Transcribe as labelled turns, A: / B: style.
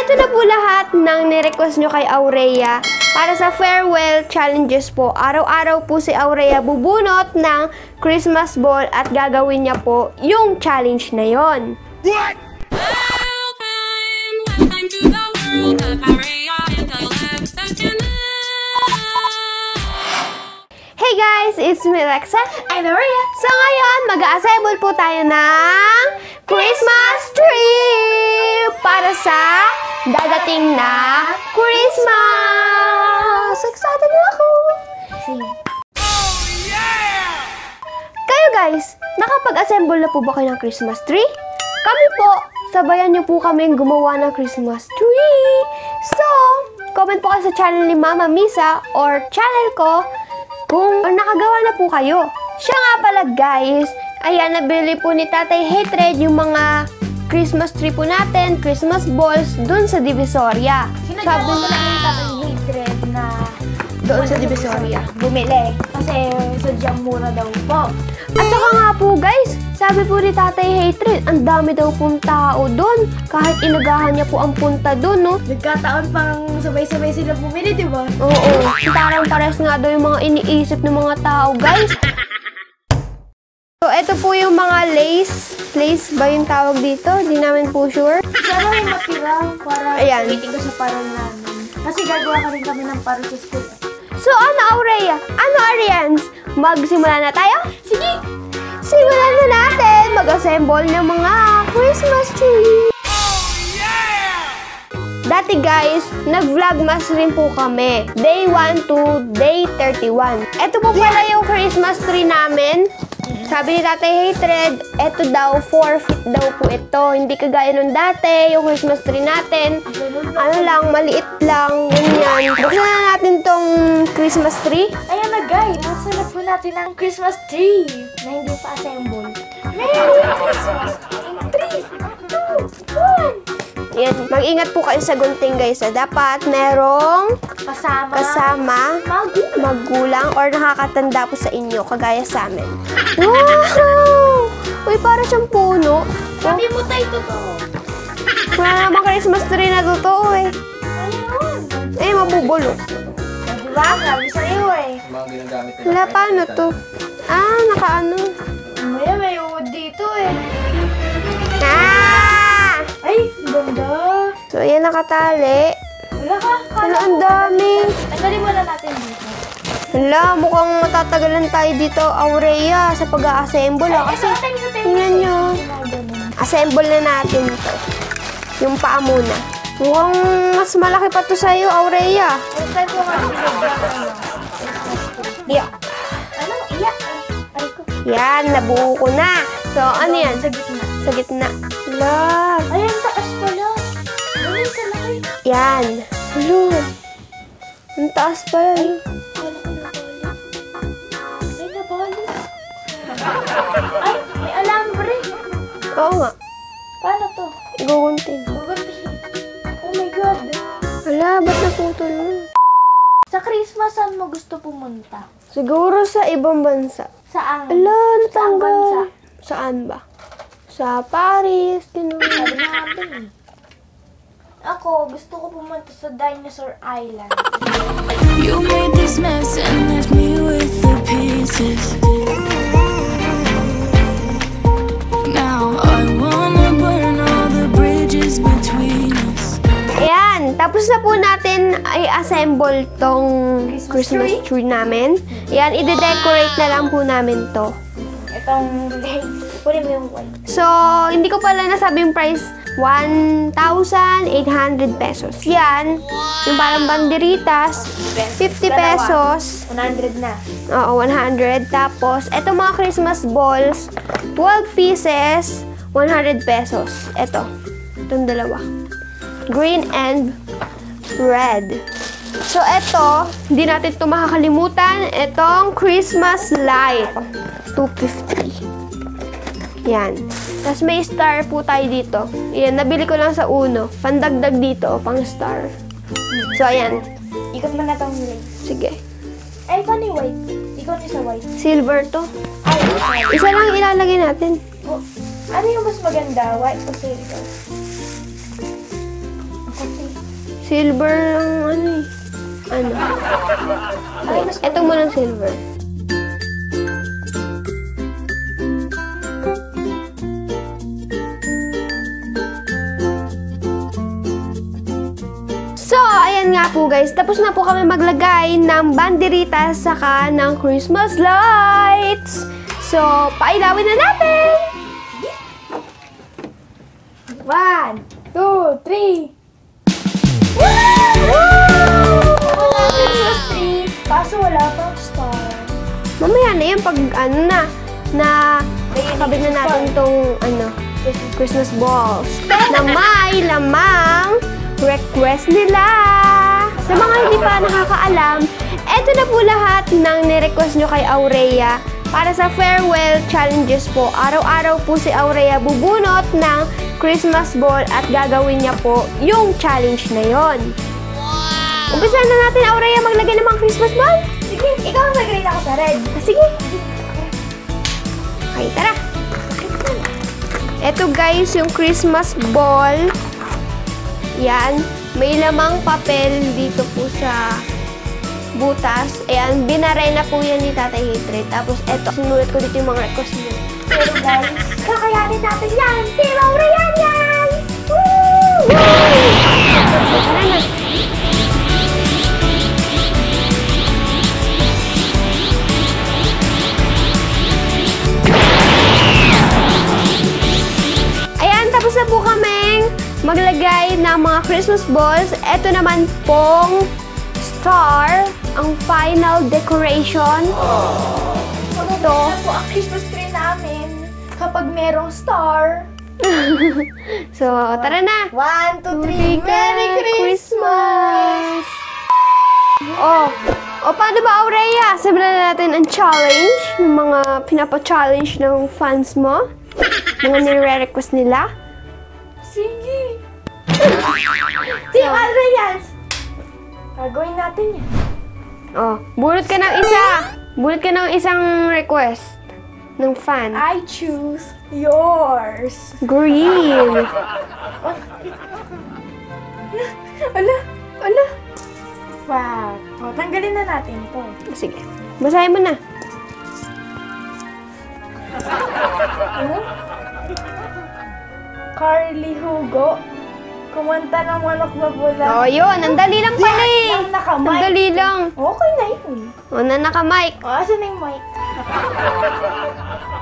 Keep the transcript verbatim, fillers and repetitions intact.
A: eto na po lahat ng nirequest nyo kay Aurea. Para sa farewell challenges po, araw-araw po si Aurea bubunot ng Christmas ball at gagawin niya po yung challenge na yon.
B: What?
A: Hey guys, it's me Lexa. I'm Aurea. So ngayon, mag-assemble po tayo ng Christmas tree para sa dadating na Christmas! Excited na ako!
B: Oh yeah!
A: Kayo guys, nakapag-assemble na po ba kayo ng Christmas tree? Kami po, sabayan niyo po kaming gumawa ng Christmas tree! So, comment po kayo sa channel ni Mama Misa or channel ko kung nakagawa na po kayo. Siya nga pala guys, ayan, nabili po ni Tatay Hatred yung mga Christmas tree po natin, Christmas balls, dun sa Divisoria.
C: Sinadya ko lang yung Tatay Hatred na
A: doon sa Divisoria
C: bumili. Kasi sadyang mura daw po.
A: At saka nga po guys, sabi po ni Tatay Hatred, ang dami daw pong tao doon. Kahit inagahan niya po ang punta doon, no?
C: Nagkataon pang sabay-sabay sila bumili, di ba?
A: Oo, parang pares nga daw yung mga iniisip ng mga tao, guys. So, ito po yung mga lace. Lace ba yung tawag dito? Di namin po sure.
C: Sana may matira para
A: Ayan.
C: gamitin ko sa paron namin. Kasi gagawa ka rin kami ng paron sa school.
A: So, ano, Aurea? Ano, Arians? Magsimula na tayo?
C: Sige!
A: Simulan na natin mag-assemble ng mga Christmas tree. Dati guys, nag-vlogmas rin po kami. Day one to day thirty-one. Ito po pala yung Christmas tree namin. Sabi ni Tatay Hatred, ito daw, four feet daw po ito. Hindi kagaya nung dati, yung Christmas tree natin. Ano lang, maliit lang, ganyan. Buksan na natin tong Christmas tree.
C: Ayan na guys, buksan na po natin ang Christmas tree na hindi pa assemble. Merry Christmas! In three, two, one!
A: Yan, mag-ingat po kayo sa gunting guys. Ah. Dapat merong
C: Kasama,
A: kasama
C: magulang.
A: magulang or nakakatanda po sa inyo, kagaya sa amin. Wow! Uy, para siyang puno.
C: Sabi mo tayo totoo.
A: Wala namang Christmas tree na totoo eh.
C: Ayun.
A: Eh, mabubulok.
C: Diba? Sabi sa'yo eh.
A: Wala, paano to? Ah, nakaano.
C: May may uod dito eh.
A: Ah!
C: Ay, ganda.
A: So, ayan nakatali.
C: Wala ka.
A: Wala, ang dami.
C: Tanggalin mo na natin dito.
A: Wala, mukhang matatagalan tayo dito, Aurea, sa pag-a-assemble. Ah, kasi, tingnan nyo. Assemble na natin to. Yung paa muna. Mukhang mas malaki pa to sa'yo, Aurea.
C: Saan ko nga
A: Yeah.
C: Ano? Iyak. Ay ko.
A: Yan, nabuo ko na. So, ano yan?
C: Sa gitna.
A: Sa gitna. Wala.
C: Ay, ang taas pala. Ano sa laki?
A: Yan. Hello. Ang taas pa yan.
C: Kala ko nabali. Ay, nabali. Ay, may alambre.
A: Oo nga.
C: Paano to?
A: Gugunting.
C: Magunti. Oh my God.
A: Wala, ba't naputol mo?
C: Sa Christmas, saan mo gusto pumunta?
A: Siguro sa ibang bansa.
C: Saan?
A: Ala,
C: Saan
A: natanggal.
C: bansa?
A: Saan ba? Sa Paris, gano'n.
C: Sabi na natin eh. Ako, gusto ko pumunta sa Dinosaur Island.
D: You made this mess and left me with the pieces. Now I wanna burn all the bridges between us.
A: Ayan, tapos na po natin i-assemble tong Christmas,
C: Christmas
A: tree namin. Ayan, i-decorate na lang po namin to.
C: Itong legs. Kunin mo yung white.
A: So, hindi ko pala nasabi yung price. one thousand eight hundred pesos. Yan, yung parang banderitas, fifty pesos.
C: one hundred na.
A: Oo, one hundred. Tapos, eto mga Christmas balls, twelve pieces, one hundred pesos. Eto, itong dalawa. Green and red. So, eto, hindi natin ito makakalimutan. Etong Christmas light, two fifty. Yan. Tapos may star po tayo dito. Yan, nabili ko lang sa Uno. Pandagdag dito, pang star. So, ayan.
C: Ikot mo na itong legs.
A: Sige.
C: Ay, paano yung white? Ikot niyo sa white.
A: Silver to.
C: Ay, ay.
A: Isa lang ilalagay natin.
C: Oh, ano yung mas maganda? White o silver? Ako silver.
A: Silver lang, ano eh. Ano? Ay, ito mo ng silver. So, ayan nga po guys. Tapos na po kami maglagay ng banderitas saka ng Christmas lights. So, pailawin na natin!
C: One, two, three. Christmas tree. Kaso wala pang star.
A: Mamaya na yun pag ano na, na kabit na natin tong ano, Christmas balls na may lamang request nila. Sa mga hindi pa nakakaalam, eto na po lahat ng nirequest nyo kay Aurea para sa farewell challenges po. Araw-araw po si Aurea bubunot ng Christmas ball at gagawin niya po yung challenge na yon. Wow! Umpisa na natin, Aurea, maglagay ng mga Christmas ball.
C: Sige, ikaw ang mag-green ako sa red.
A: Ah, sige. Okay, tara. Eto guys, yung Christmas ball. Yan. May lamang papel dito po sa butas. Ayan, binaray na po yan ni Tatay Hatred. Tapos eto, sinulat ko dito yung mga request niya.
C: Pero guys, kakayanin natin yan! Team Aurea yan! Woo!
A: Tara na. Ayan, tapos na po kaming maglagay ng mga Christmas balls. Ito naman pong star, ang final decoration.
C: Ito po ang Christmas tree namin kapag merong star.
A: So, tara na.
C: One, two, three.
A: Merry Christmas! Oh, o paano ba, Aurea? Sabihin na natin ang challenge, yung mga pinapa-challenge ng fans mo, mga nire-request nila.
C: Sige. Team Aurea! Gagawin natin yan.
A: Oh, bulot ka ng isa. Bulot ka ng isang request ng fan.
C: I choose yours.
A: Green.
C: Ala, ala. Wow. O, tanggalin na natin ito.
A: Sige. Basahin mo na.
C: Ano? Carly Hugo. Kumanta ng manok na pula.
A: Oh, yun. Ang dali lang pala eh.
C: Ang naka-mic.
A: Ang dali lang.
C: Okay na yun.
A: O, na naka-mic.
C: O, asan na yung mic?